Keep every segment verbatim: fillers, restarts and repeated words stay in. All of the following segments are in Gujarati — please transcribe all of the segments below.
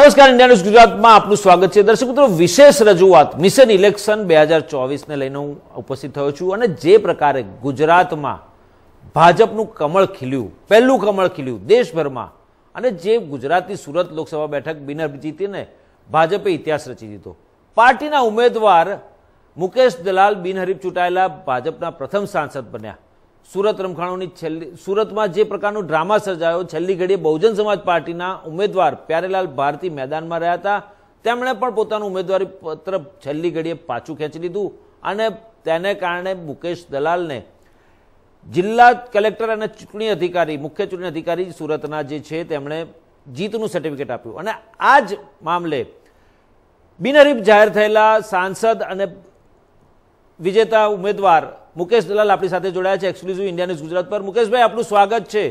નમસ્કાર, ઇન્ડિયા ન્યૂઝ ગુજરાતમાં આપનું સ્વાગત છે. દર્શક મિત્રો, વિશેષ રજૂઆત મિશન ઇલેક્શન બે હજાર ચોવીસ ને લઈને હું ઉપસ્થિત થયો છું અને જે પ્રકારે ગુજરાતમાં ભાજપનું કમળ ખીલ્યું, પહેલું કમળ ખીલ્યું દેશભરમાં, અને જે ગુજરાતની સુરત લોકસભા બેઠક બિનહરીફ જીતીને ભાજપે ઇતિહાસ રચી દીધો. પાર્ટીના ઉમેદવાર મુકેશ દલાલ બિનહરીફ ચૂંટાયેલા ભાજપના પ્રથમ સાંસદ બન્યા. સુરત રમખાણોની છેલ્લી સુરતમાં જે પ્રકારનો ડ્રામા સર્જાયો, છેલ્લી ઘડીએ બહુજન સમાજ પાર્ટીના ઉમેદવાર પ્યારેલાલ ભારતી મેદાનમાં રહ્યા હતા. તેમણે પણ પોતાનું ઉમેદવારી પત્ર છેલ્લી ઘડીએ પાછું ખેંચી લીધું અને તેને કારણે મુકેશ દલાલને જિલ્લા કલેક્ટર અને ચૂંટણી અધિકારી, મુખ્ય ચૂંટણી અધિકારી સુરતના જે છે તેમણે જીતનું સર્ટિફિકેટ આપ્યું. અને આ જ મામલે બિનહરીફ જાહેર થયેલા સાંસદ અને વિજેતા ઉમેદવાર મુકેશ દલાલ આપણી સાથે જોડાયા છે એક્સક્લુઝિવ ઇન્ડિયા ન્યૂઝ ગુજરાત પર. મુકેશભાઈ, આપનું સ્વાગત છે.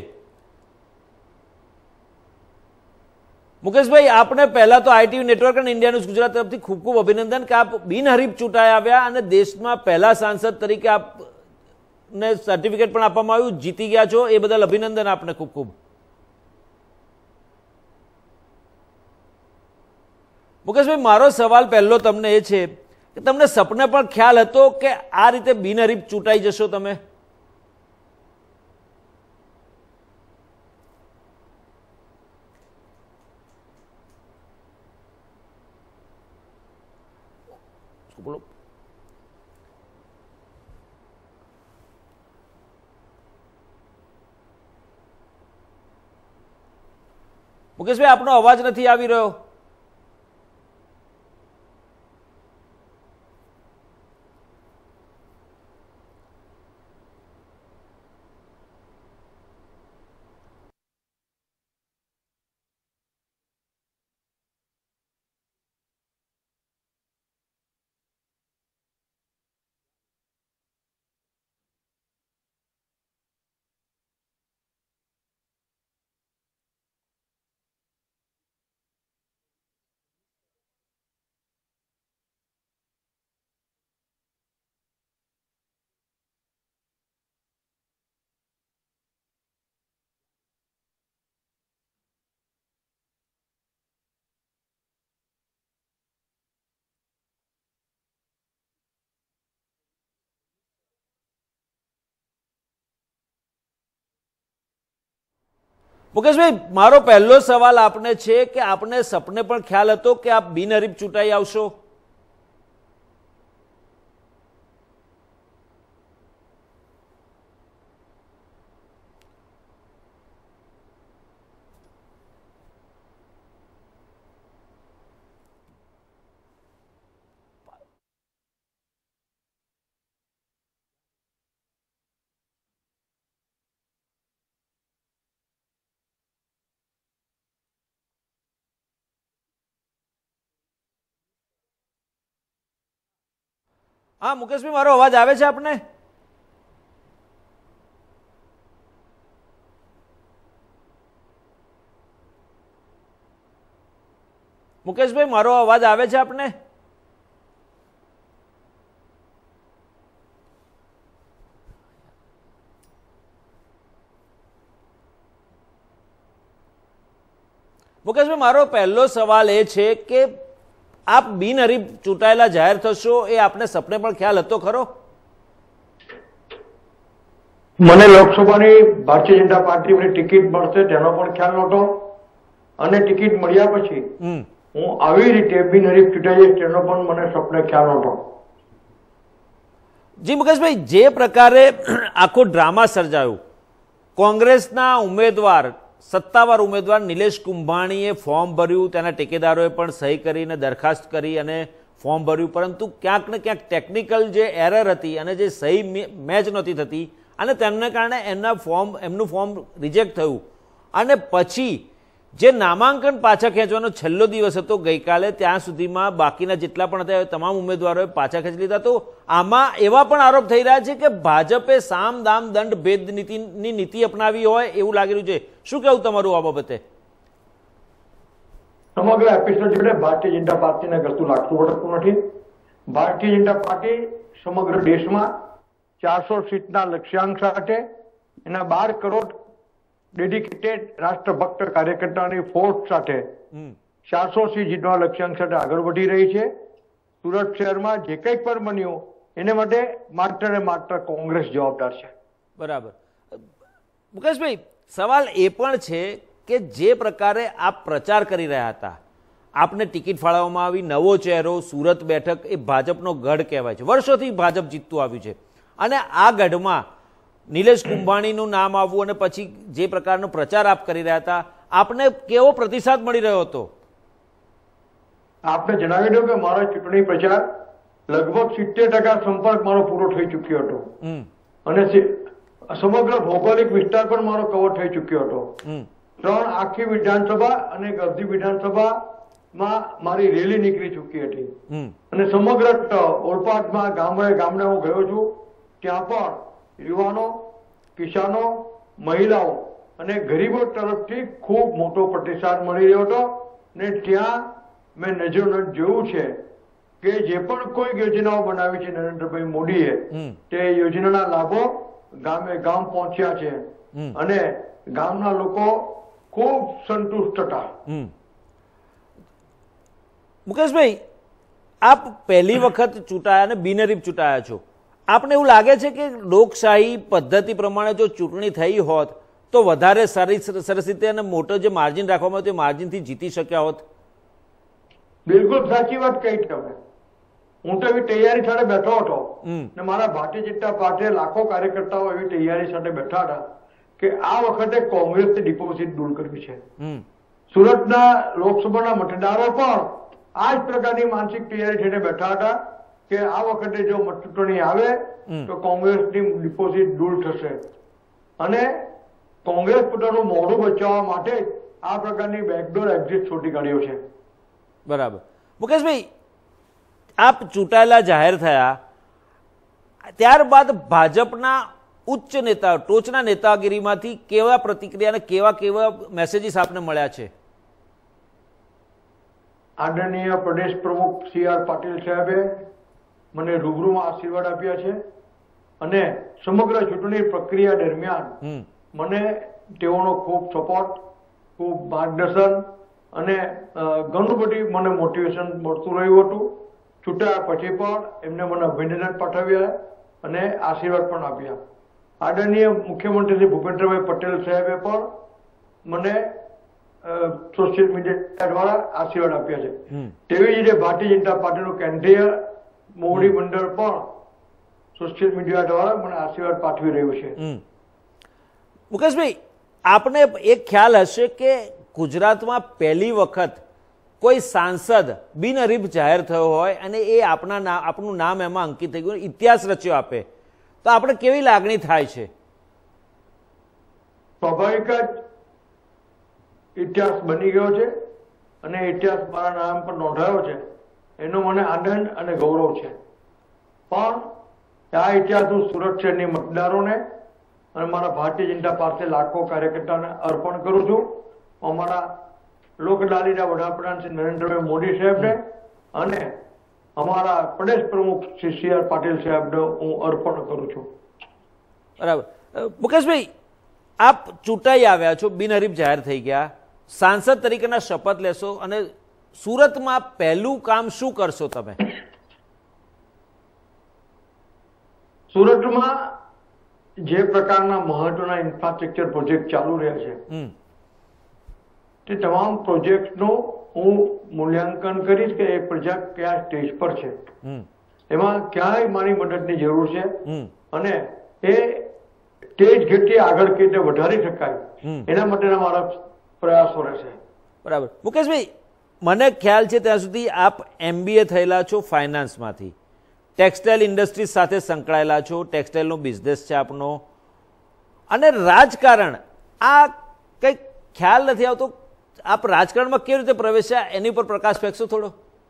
મુકેશભાઈ, આપણે પહેલા તો આઈટીવી નેટવર્ક અને ઇન્ડિયા ન્યૂઝ ગુજરાત તરફથી ખૂબ ખૂબ અભિનંદન કે આપ બિનહરીફ ચૂંટાઈ આવ્યા અને દેશમાં પહેલા સાંસદ તરીકે આપને સર્ટિફિકેટ પણ આપવામાં આવ્યું, જીતી ગયા છો. એ બદલ અભિનંદન આપને ખૂબ ખૂબ. મુકેશભાઈ, મારો સવાલ પહેલો તમને એ છે કે તમને સપને પણ ખ્યાલ હતો કે આ રીતે બિનહરીફ ચૂંટાઈ જશો તમે? બોલો. મુકેશભાઈ, આપનો અવાજ નથી આવી રહ્યો. મુકેશભાઈ, મારો પહેલો સવાલ આપને છે કે આપને સપને પણ ખ્યાલ હતો કે આપ બિનહરીફ ચૂંટાઈ આવશો? હા મુકેશભાઈ, મારો અવાજ આવે છે આપને? મુકેશભાઈ, મારો અવાજ આવે છે આપને? મુકેશભાઈ, મારો પહેલો સવાલ એ છે કે આપ બિનહરીફ ચૂંટાયેલા જાહેર થશો એ આપને સપને પણ ખ્યાલ હતો ખરો? મને લોકસભાની ભારતીય જનતા પાર્ટીની ટિકિટ મળશે તેનો પણ ખ્યાલ નહોતો, અને ટિકિટ મળ્યા પછી હું આવી રીતે બિનહરીફ ચૂંટાઈ જઈશ તેનો પણ મને સપને ખ્યાલ નહોતો. જી મુકેશભાઈ, જે પ્રકારે આખો ડ્રામા સર્જાયો, કોંગ્રેસના ઉમેદવાર સત્તાવાર ઉમેદવાર નિલેશ કુંભાણીએ ફોર્મ ભર્યું, તેના ટેકેદારોએ પણ સહી કરીને દરખાસ્ત કરી અને ફોર્મ ભર્યું, પરંતુ ક્યાંક ને ક્યાંક ટેકનિકલ જે એરર હતી અને જે સહી મેચ નહોતી થતી અને તેમને કારણે એમના ફોર્મ એમનું ફોર્મ રિજેક્ટ થયું. અને પછી જે નામાંકન પાછા ખેંચવાનો છેલ્લો દિવસ હતો ગઈકાલે, ત્યાં સુધીમાં બાકીના જેટલા પણ હતા તમામ ઉમેદવારોએ પાછા ખેંચી લીધા. તો આમાં એવા પણ આરોપ થઈ રહ્યા છે કે ભાજપે સામ દામ દંડ ભેદ નીતિની નીતિ અપનાવી હોય એવું લાગી રહ્યું છે. શું કહેવું તમારું આ બાબતે? સમગ્ર એપિસોડ જોડે ભારતીય જનતા પાર્ટીને ગતું લાગતું પડતું નથી. ભારતીય જનતા પાર્ટી સમગ્ર દેશમાં ચારસો સીટના લક્ષ્યાંક સાથે એના બાર કરોડ ડેડિકેટેડ રાષ્ટ્રભક્ત કાર્યકર્તાની ફોર્સ સાથે ચારસો સીટ જીતવા લક્ષ્યાંક સાથે આગળ વધી રહી છે. સુરત શહેરમાં જે કંઈક પણ બન્યું એને માટે માત્ર ને માત્ર કોંગ્રેસ જવાબદાર છે. બરાબર. મુકેશભાઈ, સવાલ એ પણ છે કે જે પ્રકારે આપ પ્રચાર કરી રહ્યા હતા, આપને ટિકિટ ફાળવવામાં આવી, નવો ચહેરો, સુરત બેઠક એ ભાજપનો ગઢ કહેવાય છે, વર્ષોથી ભાજપ જીતતું આવ્યું છે, અને આ ગઢમાં નિલેશ કુંભાણીનું નામ આવવું અને પછી જે પ્રકારનો પ્રચાર આપ કરી રહ્યા હતા, આપને કેવો પ્રતિસાદ મળી રહ્યો હતો? આપને જણાવી દઉં કે મારો ચૂંટણી પ્રચાર લગભગ સિત્તેર ટકા સંપર્ક મારો પૂરો થઈ ચુક્યો હતો, અને સમગ્ર ભૌગોલિક વિસ્તાર પણ મારો કવર થઈ ચુક્યો હતો. ત્રણ આખી વિધાનસભા અને એક અડધી વિધાનસભામાં મારી રેલી નીકળી ચૂકી હતી, અને સમગ્ર ઓલપાડમાં ગામડે ગામડે હું ગયો છું. ત્યાં પણ યુવાનો, કિસાનો, મહિલાઓ અને ગરીબો તરફથી ખૂબ મોટો પ્રતિસાદ મળી રહ્યો હતો. ને ત્યાં મેં નજર જોયું છે કે જે પણ કોઈ યોજનાઓ બનાવી છે નરેન્દ્રભાઈ મોદીએ, તે યોજનાના લાભો ગામે ગામ પહોંચ્યા છે, અને ગામના લોકો ખૂબ સંતુષ્ટ હતા. મુકેશભાઈ, આપ પહેલી વખત ચૂંટાયા અને બિનહરીફ ચૂંટાયા છો. આપને એવું લાગે છે કે લોકશાહી પદ્ધતિ પ્રમાણે જો ચૂંટણી થઈ હોત તો વધારે સારી સરસ રીતે અને મોટો જે માર્જિન રાખવામાં આવ્યું તે માર્જિનથી જીતી શક્યા હોત? બિલકુલ સાચી વાત કહી તમે. હું તો એવી તૈયારી સાથે બેઠો હતો, ને મારા ભારતીય જનતા પાર્ટીએ લાખો કાર્યકર્તાઓ એવી તૈયારી સાથે બેઠા હતા કે આ વખતે કોંગ્રેસની ડિપોઝિટ દૂર કરવી છે. સુરતના લોકસભાના મતદારો પણ આ જ પ્રકારની માનસિક તૈયારી થઈને બેઠા હતા કે આ વખતે જો ચૂંટણી આવે તો કોંગ્રેસની ડિપોઝિટ દૂર થશે, અને કોંગ્રેસ પોતાનું મોઢું બચાવવા માટે આ પ્રકારની બેકડોર એક્ઝિટ શોધી કાઢ્યો છે. બરાબર. મુકેશભાઈ, આપ ચૂંટાયેલા જાહેર થયા ત્યારબાદ ભાજપના ઉચ્ચ નેતા, ટોચના નેતાગીરીમાંથી કેવા પ્રતિક્રિયા અને કેવા કેવા મેસેજીસ આપને મળ્યા છે? આદરણીય પ્રદેશ પ્રમુખ સી આર પાટીલ સાહેબે મને રૂબરૂમાં આશીર્વાદ આપ્યા છે, અને સમગ્ર ચૂંટણી પ્રક્રિયા દરમિયાન મને તેઓનો ખૂબ સપોર્ટ, ખૂબ માર્ગદર્શન અને ઘણું બધી મને મોટિવેશન મળતું રહ્યું હતું. ચૂંટાયા પછી પણ એમને મને અભિનંદન પાઠવ્યા અને આશીર્વાદ પણ આપ્યા. આદરણીય મુખ્યમંત્રી શ્રી ભૂપેન્દ્રભાઈ પટેલ સાહેબે પણ મને સોશિયલ મીડિયા દ્વારા આશીર્વાદ આપ્યા છે. તેવી જ રીતે ભારતીય જનતા પાર્ટીનું કેન્દ્રીય મોવડી મંડળ પણ સોશિયલ મીડિયા દ્વારા મને આશીર્વાદ પાઠવી રહ્યું છે. મુકેશભાઈ, આપને એક ખ્યાલ હશે કે ગુજરાતમાં પહેલી વખત કોઈ સાંસદ બિનહરીફ જાહેર થયો હોય અને એ આપના નામ, આપનું નામ એમાં અંકિત થઈ ગયું, ઇતિહાસ રચ્યો આપે, તો આપણે કેવી લાગણી થાય છે? સ્વાભાવિક જ ઇતિહાસ બની ગયો છે, અને ઇતિહાસ મારા નામ પર નોંધાયો છે, એનો મને આનંદ અને ગૌરવ છે. પણ આ ઇતિહાસ હું સુરત શહેરની મતદારોને અને મારા ભારતીય જનતા પાર્ટી લાખો કાર્યકર્તાઓને અર્પણ કરું છું. અમારા લોકલાડીના વડાપ્રધાન શ્રી નરેન્દ્રભાઈ મોદી સાહેબને અને અમારા પ્રદેશ પ્રમુખ શ્રી સી આર પાટીલ સાહેબને હું અર્પણ કરું છું. બરાબર. મુકેશભાઈ, આપ ચૂંટાઈ આવ્યા છો, બિનહરીફ જાહેર થઈ ગયા, સાંસદ તરીકેના શપથ લેશો, અને સુરતમાં પહેલું કામ શું કરશો તમે? સુરતમાં જે પ્રકારના મહત્વના ઇન્ફ્રાસ્ટ્રક્ચર પ્રોજેક્ટ ચાલુ રહ્યા છે તે તમામ પ્રોજેક્ટનું હું મૂલ્યાંકન કરીશ કે એ પ્રોજેક્ટ કયા સ્ટેજ પર છે, એમાં ક્યાંય મારી મદદની જરૂર છે, અને એ સ્ટેજ ગતિ આગળ કેવી રીતે વધારી શકાય એના માટેના મારા પ્રયાસો રહેશે. બરાબર. મુકેશભાઈ, મને ખ્યાલ છે ત્યાં સુધી આપ એમબીએ થયેલા છો ફાઇનાન્સમાંથી, ટેક્સટાઇલ ઇન્ડસ્ટ્રી સાથે સંકળાયેલા છો, ટેક્સટાઇલનો બિઝનેસ છે આપનો, અને રાજકારણ આ કંઈક ખ્યાલ નથી આવતો, આપ રાજકારણમાં કેવી રીતે પ્રવેશ્યા એની પર પ્રકાશ ફેંકશો થોડો?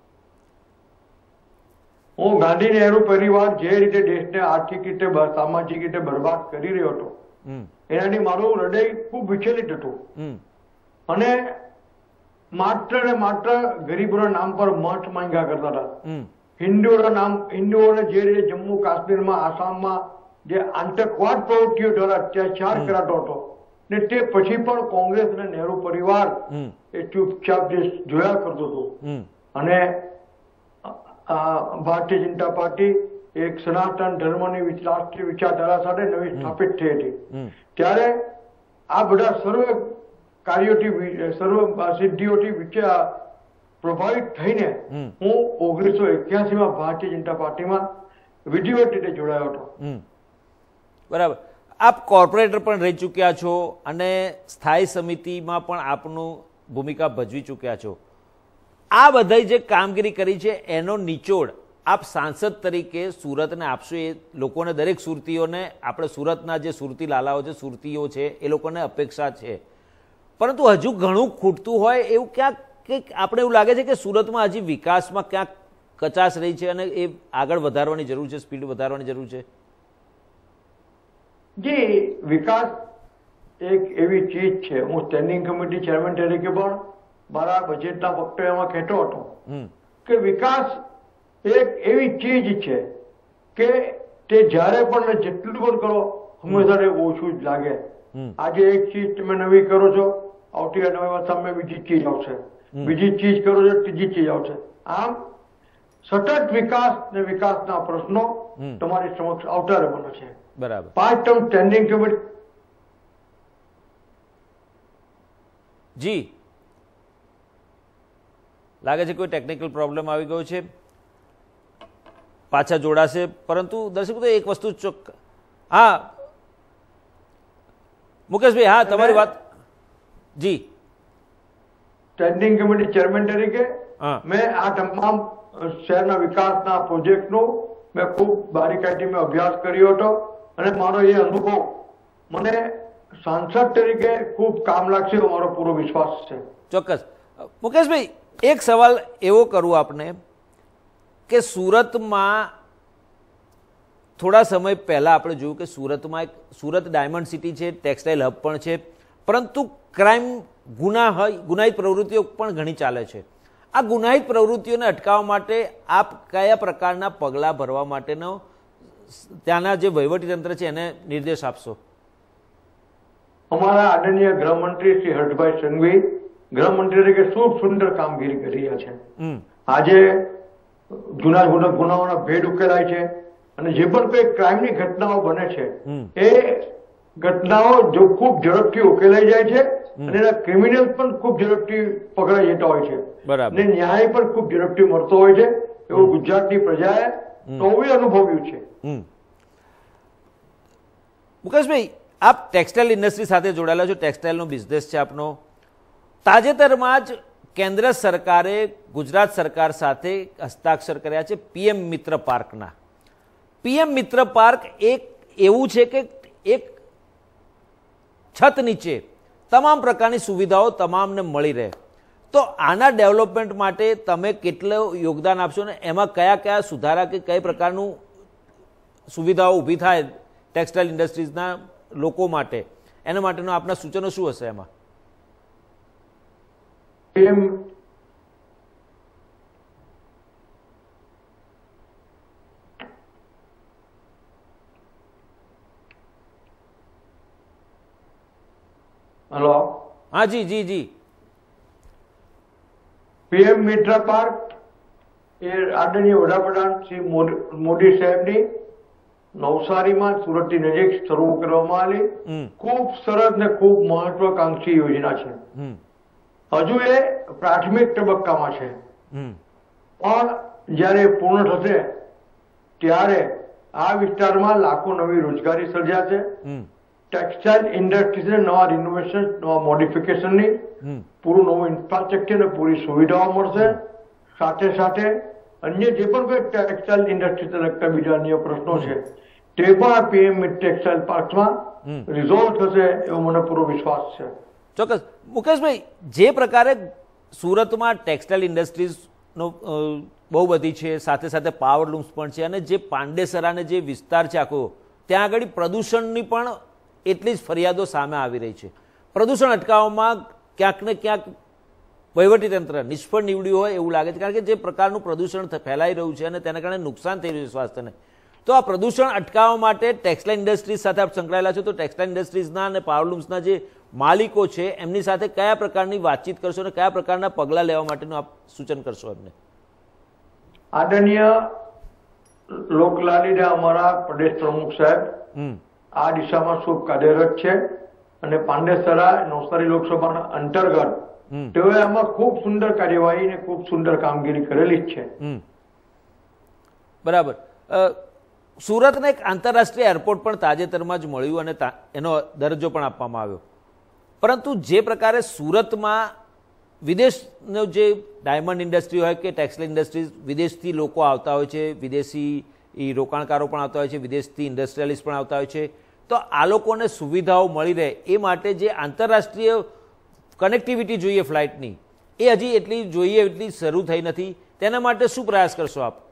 હું ગાંધી નહેરુ પરિવાર જે રીતે દેશને આર્થિક રીતે, સામાજિક રીતે બરબાદ કરી રહ્યો હતો, એનાથી મારું હૃદય ખૂબ વિચલિત હતું, અને માત્ર ને માત્ર ગરીબોના નામ પર મઠ માંગ્યા કરતા હતા. હિન્દુઓના નામ, હિન્દુઓને જે રીતે જમ્મુ કાશ્મીરમાં, આસામમાં જે આતંકવાદ પ્રવૃત્તિઓ દ્વારા અત્યાચાર કરાતો હતો, ને તે પછી પણ કોંગ્રેસ અને નહેરુ પરિવાર એ ચૂપચાપ જે જોયા કરતો હતો અને ભારતીય જનતા પાર્ટી એક સનાતન ધર્મની રાષ્ટ્રીય વિચારધારા સાથે નવી સ્થાપિત થઈ હતી ત્યારે આ બધા સર્વ કાર્યોથી સર્વ સિદ્ધિઓથી વિચાર પ્રભાવિત થઈને હું ઓગણીસો એક્યાસી માં ભારતીય જનતા પાર્ટીમાં વિધિવત રીતે જોડાયો હતો. બરાબર. આપ કોર્પોરેટર પણ રહી ચૂક્યા છો અને સ્થાયી સમિતિમાં પણ આપનું ભૂમિકા ભજવી ચૂક્યા છો. આ બધી જે કામગીરી કરી છે એનો નિચોડ આપ સાંસદ તરીકે સુરતને આપશો, એ લોકોને, દરેક સુરતીઓને, આપણે સુરતના જે સુરતી લાલાઓ છે, સુરતીઓ છે, એ લોકોને અપેક્ષા છે. પરંતુ હજુ ઘણું ખૂટતું હોય એવું ક્યાંક કે આપણે એવું લાગે છે કે સુરતમાં હજી વિકાસમાં ક્યાંક કચાશ રહી છે અને એ આગળ વધારવાની જરૂર છે, સ્પીડ વધારવાની જરૂર છે. જી, વિકાસ એક એવી ચીજ છે, હું સ્ટેન્ડિંગ કમિટી ચેરમેન તરીકે પણ મારા બજેટના વક્તવ્યમાં કહેતો હતો કે વિકાસ એક એવી ચીજ છે કે તે જ્યારે પણ જેટલું પણ કરો હંમેશા ઓછું જ લાગે. આજે એક ચીજ તમે નવી કરો છો, આવતી નવી સામે બીજી ચીજ આવશે, બીજી ચીજ કરો છો, ત્રીજી ચીજ આવશે. આમ સતત વિકાસ ને વિકાસના પ્રશ્નો તમારી સમક્ષ આવતા રહેવાના છે. બરાબર. પાંચ ટર્મ સ્ટેન્ડિંગ કમિટી. જી, લાગે છે કોઈ ટેકનિકલ પ્રોબ્લેમ આવી ગયો છે, પાછા જોડાશે. પરંતુ દર્શકો તો એક વસ્તુ ચોક્કસ. હા મુકેશભાઈ, હા તમારી વાત. જી, સ્ટેન્ડિંગ કમિટી ચેરમેન તરીકે મેં આ તમામ શહેરના વિકાસના પ્રોજેક્ટનો મેં ખૂબ બારીકાઈથી મેં અભ્યાસ કર્યો હતો અને મારો એ અનુભવ મને સાંસદ તરીકે ખૂબ કામ લાગશે એવો મારો પૂરો વિશ્વાસ છે. ચોક્કસ. મુકેશભાઈ, એક સવાલ એવો કરું આપને કે સુરતમાં થોડા સમય પહેલા આપણે જોયું કે સુરતમાં એક સુરત ડાયમંડ સિટી છે, ટેક્સટાઇલ હબ પણ છે, પરંતુ ક્રાઇમ ગુના ગુનાહિત પ્રવૃત્તિઓ પણ ઘણી ચાલે છે. આ ગુનાહિત પ્રવૃત્તિઓને અટકાવવા માટે આપ કયા પ્રકારના પગલાં ભરવા માટેનો ત્યાંના જે વહીવટીતંત્ર છે એને નિર્દેશ આપશો? અમારા આદરણીય ગૃહમંત્રી શ્રી હર્ષભાઈ સંઘવી ગૃહમંત્રી તરીકે ખૂબ સુંદર કામગીરી કરી રહ્યા છે. આજે જુના જુના ગુનાઓના ભેદ ઉકેલાય છે અને જે પણ કોઈ ક્રાઇમની ઘટનાઓ બને છે એ ઘટનાઓ જો ખૂબ ઝડપથી ઉકેલાઈ જાય છે અને એના ક્રિમિનલ પણ ખૂબ ઝડપથી પકડાઈ જતા હોય છે અને ન્યાય પણ ખૂબ ઝડપથી મળતો હોય છે એવું ગુજરાતની પ્રજાએ તો અનુભવ્યું છે. મુકેશભાઈ, આપ ટેક્સટાઇલ ઇન્ડસ્ટ્રી સાથે જોડાયેલા છો, ટેક્સટાઇલનો બિઝનેસ છે આપનો. તાજેતરમાં જ કેન્દ્ર સરકારે ગુજરાત સરકાર સાથે હસ્તાક્ષર કર્યા છે પીએમ મિત્ર પાર્કના. પીએમ મિત્ર પાર્ક એક એવું છે કે એક છત નીચે તમામ પ્રકારની સુવિધાઓ તમામને મળી રહે. તો આના ડેવલપમેન્ટ માટે તમે કેટલું યોગદાન આપશો ને એમાં કયા કયા સુધારા કે કઈ પ્રકારનું સુવિધાઓ ઊભી થાય ટેક્સટાઇલ ઇન્ડસ્ટ્રીઝના લોકો માટે, એના માટેનો આપના સૂચનો શું હશે એમાં? હેલો. હા જી જી જી. પીએમ મિત્ર પાર્ક એ આદરણીય વડાપ્રધાન શ્રી મોદી સાહેબની નવસારીમાં સુરતની નજીક શરૂ કરવામાં આવેલી ખૂબ સરસ ને ખૂબ મહત્વાકાંક્ષી યોજના છે. હજુ એ પ્રાથમિક તબક્કામાં છે, પણ જયારે પૂર્ણ થશે ત્યારે આ વિસ્તારમાં લાખો નવી રોજગારી સર્જાશે. ટેક્સટાઇલ ઇન્ડસ્ટ્રીઝને નવા રિનોવેશન, નવા મોડિફિકેશનની પૂરું નવું ઇન્ફ્રાસ્ટ્રક્ચર ને પૂરી સુવિધાઓ મળશે. સાથે સાથે અન્ય જે પણ કોઈ ટેક્સટાઇલ ઇન્ડસ્ટ્રીને લગતા બીજા અન્ય પ્રશ્નો છે તે પણ પીએમ ટેક્સટાઇલ પાર્કમાં રિઝોલ્વ થશે એવો મને પૂરો વિશ્વાસ છે. ચોક્કસ. મુકેશભાઈ, જે પ્રકારે સુરતમાં ટેક્સટાઇલ ઇન્ડસ્ટ્રીઝનો બહુ બધી છે, સાથે સાથે પાવર લૂમ્સ પણ છે અને જે પાંડેસરાને જે વિસ્તાર છે આખો, ત્યાં આગળ પ્રદૂષણની પણ એટલી જ ફરિયાદો સામે આવી રહી છે. પ્રદૂષણ અટકાવવામાં ક્યાંક ને ક્યાંક વહીવટીતંત્ર નિષ્ફળ નીવડ્યું હોય એવું લાગે છે, કારણ કે જે પ્રકારનું પ્રદૂષણ ફેલાઈ રહ્યું છે અને તેના કારણે નુકસાન થઈ રહ્યું છે સ્વાસ્થ્યને. તો આ પ્રદૂષણ અટકાવવા માટે ટેક્સટાઇલ ઇન્ડસ્ટ્રીઝ સાથે આપ સંકળાયેલા છો, તો ટેક્સટાઇલ ઇન્ડસ્ટ્રીઝના અને પાવરલૂમ્સના જે માલિકો છે એમની સાથે કયા પ્રકારની વાતચીત કરશો અને કયા પ્રકારના પગલાં લેવા માટેનું આપ સૂચન કરશો એમને? આદરણીય લોકલાલીના અમારા પ્રદેશ પ્રમુખ સાહેબ આ દિશામાં ખૂબ કાર્યરત છે અને પાંડેસરા નવસારી લોકસભાના અંતર્ગત તેઓએ આમાં ખૂબ સુંદર કાર્યવાહી અને ખૂબ સુંદર કામગીરી કરેલી જ છે. બરાબર. સુરતને એક આંતરરાષ્ટ્રીય એરપોર્ટ પણ તાજેતરમાં જ મળ્યું અને એનો દરજ્જો પણ આપવામાં આવ્યો, પરંતુ જે પ્રકારે સુરતમાં વિદેશનો જે ડાયમંડ ઇન્ડસ્ટ્રી હોય કે ટેક્સટાઇલ ઇન્ડસ્ટ્રીઝ, વિદેશથી લોકો આવતા હોય છે, વિદેશી રોકાણકારો પણ આવતા હોય છે, વિદેશથી ઇન્ડસ્ટ્રીયલિસ્ટ પણ આવતા હોય છે, તો આ લોકોને સુવિધાઓ મળી રહે એ માટે જે આંતરરાષ્ટ્રીય કનેક્ટિવિટી જોઈએ ફ્લાઇટની, એ હજી એટલી જોઈએ એટલી શરૂ થઈ નથી. તેના માટે શું પ્રયાસ કરશો આપ?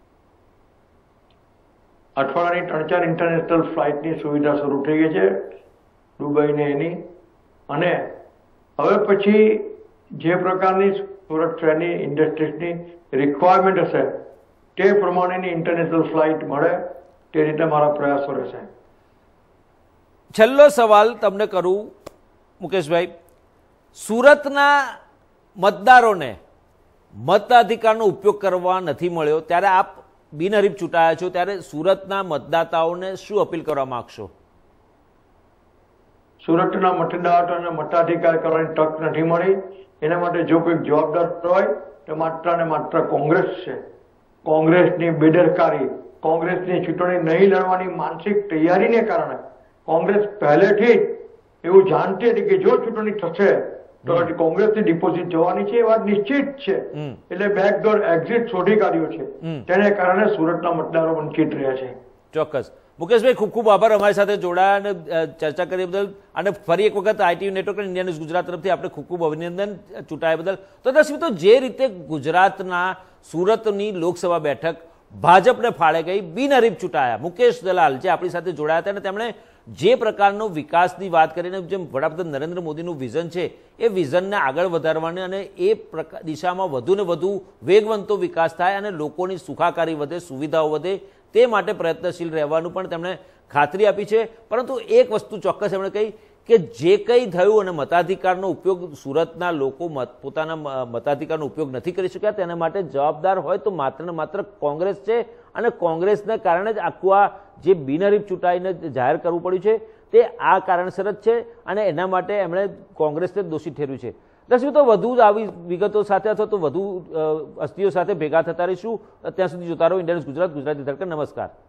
અઠવાડિયાની ત્રણ ચાર ઇન્ટરનેશનલ ફ્લાઇટની સુવિધા શરૂ થઈ ગઈ છે દુબઈને એની, અને હવે પછી જે પ્રકારની સુરત શહેરની ઇન્ડસ્ટ્રીઝની રિક્વાયરમેન્ટ હશે તે પ્રમાણેની ઇન્ટરનેશનલ ફ્લાઇટ મળે તે રીતે મારા પ્રયાસો રહેશે. છેલ્લો સવાલ તમને કરું મુકેશભાઈ, સુરતના મતદારોને મતાધિકારનો ઉપયોગ કરવા નથી મળ્યો, ત્યારે આપ બિનહરીફ ચૂંટાયા છો, ત્યારે સુરતના મતદાતાઓને શું અપીલ કરવા માંગશો? સુરતના મતદારોને મતાધિકાર કરવાની તક નથી મળી, એના માટે જો કોઈ જવાબદાર હોય તો માત્ર ને માત્ર કોંગ્રેસ છે. કોંગ્રેસની બેદરકારી, કોંગ્રેસની ચૂંટણી નહીં લડવાની માનસિક તૈયારીને કારણે કોંગ્રેસ પહેલેથી જ એવું જાણતી હતી કે જો ચૂંટણી થશે તો કોંગ્રેસની ડિપોઝિટ જવાની છે, એ વાત નિશ્ચિત છે. એટલે બેકડોર એક્ઝિટ શોધી કાઢ્યો છે, તેને કારણે સુરતના મતદારો વંચિત રહ્યા છે. ચોક્કસ. મુકેશભાઈ, ખૂબ ખૂબ આભાર અમારી સાથે જોડાયા અને ચર્ચા કરી બદલ, અને ફરી એક વખત આઈટીવી નેટવર્ક અને ઇન્ડિયા ન્યૂઝ ગુજરાત તરફથી આપણે ખૂબ ખૂબ અભિનંદન ચૂંટાયા બદલ. તો દર્શક મિત્રો, જે રીતે ગુજરાતના સુરતની લોકસભા બેઠક ભાજપને ફાળે ગઈ, બિનહરીફ ચૂંટાયા મુકેશ દલાલ જે આપણી સાથે જોડાયા હતા, અને તેમણે જે પ્રકારનો વિકાસની વાત કરીને જેમ વડાપ્રધાન નરેન્દ્ર મોદીનું વિઝન છે એ વિઝનને આગળ વધારવાની અને એ દિશામાં વધુ ને વધુ વેગવંતો વિકાસ થાય અને લોકોની સુખાકારી વધે, સુવિધાઓ વધે, તે માટે પ્રયત્નશીલ રહેવાનું પણ તેમણે ખાતરી આપી છે. પરંતુ એક વસ્તુ ચોક્કસ એમણે કહી કે જે કંઈ થયું અને મતાધિકારનો ઉપયોગ સુરતના લોકો પોતાના મતાધિકારનો ઉપયોગ નથી કરી શક્યા, તેના માટે જવાબદાર હોય તો માત્ર ને માત્ર કોંગ્રેસ છે, અને કોંગ્રેસને કારણે જ આખું આ જે બિનહરીફ ચૂંટાઈને જાહેર કરવું પડ્યું છે તે આ કારણસર જ છે, અને એના માટે એમણે કોંગ્રેસને દોષી ઠેર્યું છે. દર્શક મિત્રો, વધુ આવી વિગતો સાથે અથવા તો વધુ હસ્તીઓ સાથે ભેગા થતા રહીશું. ત્યાં સુધી જોતા રહો ઇન્ડિયા ન્યૂઝ ગુજરાત, ગુજરાતી ધડકન. નમસ્કાર.